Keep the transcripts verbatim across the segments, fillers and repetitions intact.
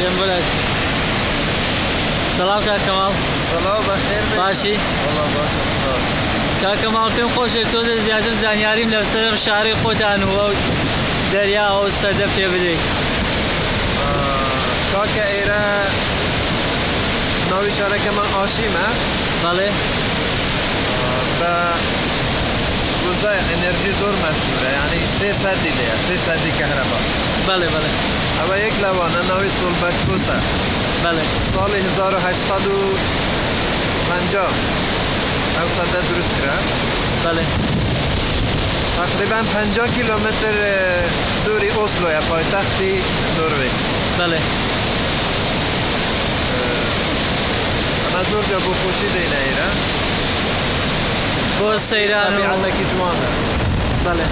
جنبولك سلام كاك كمال. سلام بخير باشي والله باشا كاك كمال پێم خۆشە تۆزە زیاتر زانیاریم لەسەر شاری خۆتان و دەریا و سەردە پێ بدەیت. کاکە ئێرە ناوی شارەکەمان ئاشیمە. بەڵێ بە گوزای ئەنێرژی زۆر مەشهورە، یعنی سێ سەدی لێیە، سێ سەدی کەهرەبا. بەڵێ بەڵێ ئەوە یەک لەوانە ناوی سۆڵبەرفوسە. بەڵێ ساڵی هزار و هەشت و پەنجا ئەو سەدە دروست کرا. بەڵێ تقریبا پەنجا کیلۆمتر دووری ئۆسلۆیە، پایتەختی نۆروێژ. بەڵێ ئەمە زۆر جا بۆ خۆشی دەینە ئێرە، بۆ سەیران و تەبیعەتێکی جوانە. بەڵێ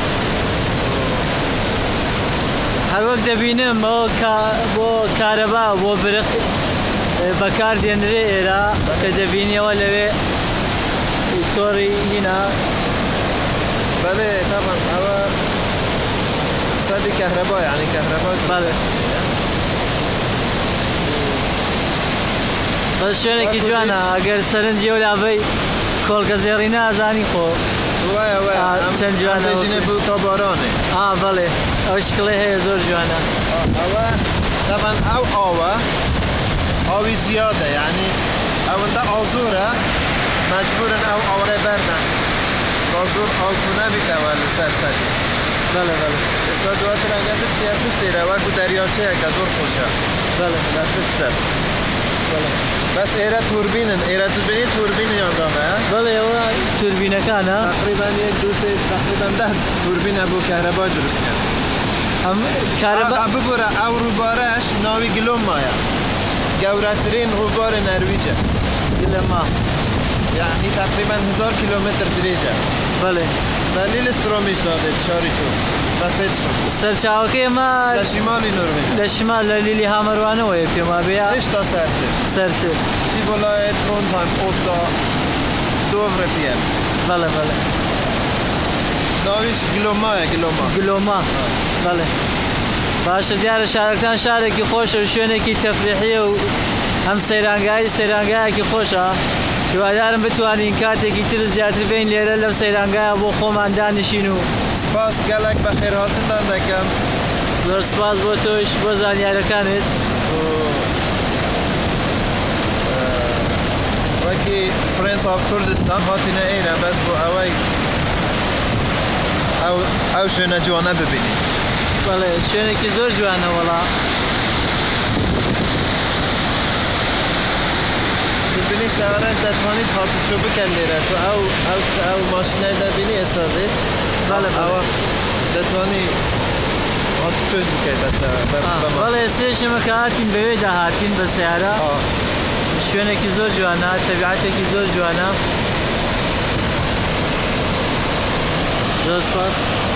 هەروەک دەبینم ئەوە بۆ کارەبا بۆ برق بەکار دێنرێ ئێرە کە دەبینیەوە لەوێ تۆڕی هینە. بله طبعا هوا سدی كهرباء يعني كهرباء. بله بس شوێنێکی جوانە ئەگەر سەرنجی و لاڤەی کۆڵگە زێڕی نازانی خۆ وایە وایە چەند جوانە بێژینێ بوو تا بارانێ. ئا بەڵێ ئەو شکڵێ هەیە زۆر جوانە. ئەوە طبعا ئەو ئاوە ئاوی زیادە، یعنی ئەوەندە ئازۆرە مەجبورن ئەو ئاوەرە بەردەن تا زۆر ئاوتو نەبیتەوە لەسەر سەدی. بەڵێ بەڵێ ئێستا دواتر ئەگەر بچیە پشتێرە وەکو دەریاچەیەکە زۆر خۆشە. بەڵێ لە پشت سەر. بەڵێ بس ئێرە توربینن، ئێرە توربینی توربینیان دامە. بەڵێ ئەوە توربینەکانە تقریبا یەک دوو سێ تقریبا دە توربینە بۆ کەهرەبا دروست کرد. ئەم کارەبا ببوورە ئەو ڕووبارەش ناوی گلۆمایە، گەورەترین ڕووبارە نەرویجە. گلەما یعنی تقریبا هزار کیلۆمتر درێژە. بەڵێ بە لیلسترۆمیش دادێت شاری تۆ بە فێتشن. سەرچاوەکەی ئەمە لە شیمالی نۆروێژ، لە شمال لە لیلی هامەروانەوەیە پێما بێ هێشتا سەرتر سەرتر چی بۆلایە ترۆندهایم ئۆتا دۆڤرە فیەر. بەڵێ بەڵێ ناویش گلۆمایە گلۆما. گلۆما بەڵێ باشە دیارە شارەکان شارێکی خۆشە و شوێنێکی تەفریحیە و هەم سەیرانگایی سەیرانگایەکی خۆشە. هیوادارم بتوانین کاتێکی تر زیاتر بین لێرە لەو سەیرانگایە بۆ خۆمان دانیشین و سپاس گەلێک بە خێرهاتنتان دەکەم. زۆر سپاس بۆ تۆش بۆ زانیاریەکانت. وەکی فرێنس ئۆف کوردستان هاتینە ئێرە بەس بۆ ئەوەی ئەو شوێنە جوانە ببینین. بەڵێ شوێنێکی زۆر جوانە وەڵا. ببینی سەوارەش دەتوانیت هاتوچۆ بکەن لێرە تو ئەو ئەو ماشینای دەبینی ئێستا بێت. بەڵێ ئەوە دەتوانی هاتوچۆش بکەیت بە بەڵێ سێشەمە کە هاتین بەوێ داهاتین بە سیارە. شوێنێکی زۆر جوانە، تەبیعەتێکی زۆر جوانە. زۆر سپاس.